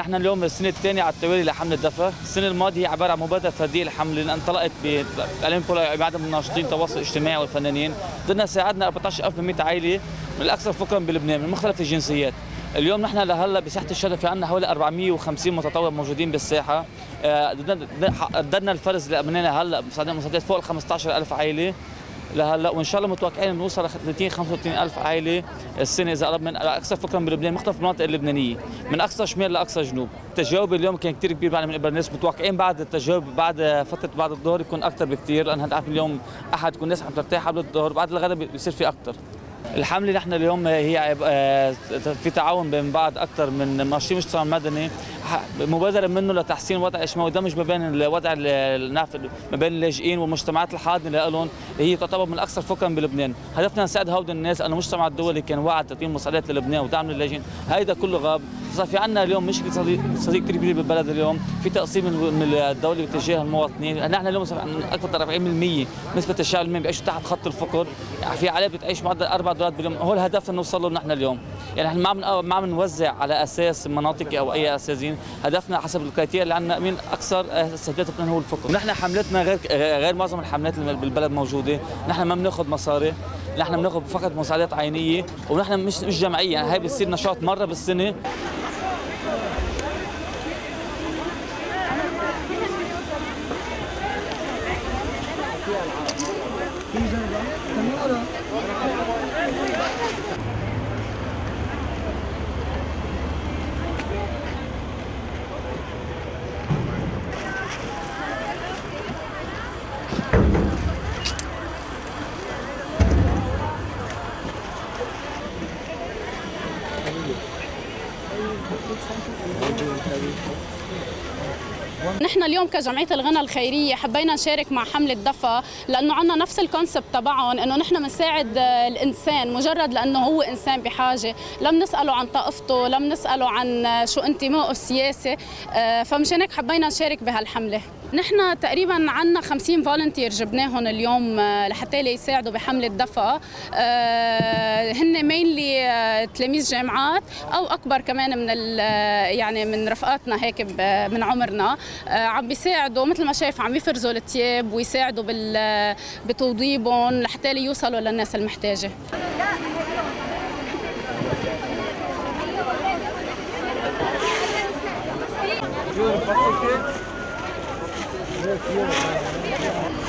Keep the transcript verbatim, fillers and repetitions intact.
نحن اليوم السنه الثانيه على التوالي لحمله دفا، السنه الماضيه هي عباره عن مبادره فرديه للحمله اللي انطلقت باعلان بعدد من الناشطين التواصل الاجتماعي والفنانين، قدرنا ساعدنا أربعة عشر ألف ومئة عائله من الاكثر فقرا بلبنان من مختلف الجنسيات. اليوم نحن لهلا بساحه الشرف في عندنا حوالي أربعمئة وخمسين متطوع موجودين بالساحه، قدرنا الفرز اللي امننا هلا مساعدات فوق ال خمسة عشر ألف عائله لهلا، وان شاء الله متوقعين نوصل ل مئتين وخمسة وثلاثين ألف عائله السنه اذا قرب من اكثر فقرا بلبنان مختلف المناطق اللبنانيه من اقصى شمال لاقصى جنوب. التجاوب اليوم كان كثير كبير من قبل الناس، متوقعين بعد التجاوب بعد فتره بعد الظهر يكون اكثر بكثير، لان عارف اليوم احد تكون الناس عم ترتاح قبل الظهر، بعد الغداء بيصير في اكثر. الحمله نحن اليوم هي في تعاون بين بعض اكثر من مناشطين المجتمع المدني، مبادره منه لتحسين وضع الاجتماعي ودمج ما بين الوضع ما بين اللاجئين والمجتمعات الحاضنه لهم اللي هي تعتبر من اكثر فقرا بلبنان. هدفنا نساعد هؤلاء الناس، لانه المجتمع الدولي كان واعد تقديم مساعدات للبنان ودعم للاجئين، هيدا كله غاب، صار في عندنا اليوم مشكله صديق كثير كبير بالبلد اليوم، في تقصير من الدوله باتجاه المواطنين، نحن اليوم اكثر من أربعين بالمئة نسبه الشعب اللبناني بيعيشوا تحت خط الفقر، في عائلات بتعيش معدل أربعة دولار باليوم، هو الهدف نوصل له نحن اليوم. يعني نحن ما ما عم نوزع على اساس مناطقي او اي اساسين، هدفنا حسب الكريتيريا اللي عندنا مين اكثر استهداف هو الفقر. ونحن حملتنا غير غير معظم الحملات اللي بالبلد موجوده، نحن ما بناخذ مصاري، نحن بناخذ فقط مساعدات عينيه، ونحن مش مش جمعيه، يعني هي بتصير نشاط مره بالسنه. نحن اليوم كجمعية الغنى الخيرية حبينا نشارك مع حملة دفا، لأنه عنا نفس الكونسبت تبعهم، إنه نحن بنساعد الإنسان مجرد لأنه هو إنسان بحاجة، لم نسأله عن طائفته، لم نسأله عن شو انتمائه السياسي، فمشان هيك حبينا نشارك بهالحملة. نحن تقريبا عنا خمسين فولنتير جبناهم اليوم لحتى يساعدوا بحملة دفا، هن مينلي تلاميذ جامعات او اكبر كمان من يعني من رفقاتنا هيك من عمرنا، عم بيساعدوا مثل ما شايف عم يفرزوا الثياب ويساعدوا بتوضيبهم لحتى يوصلوا للناس المحتاجة. Yes, yes.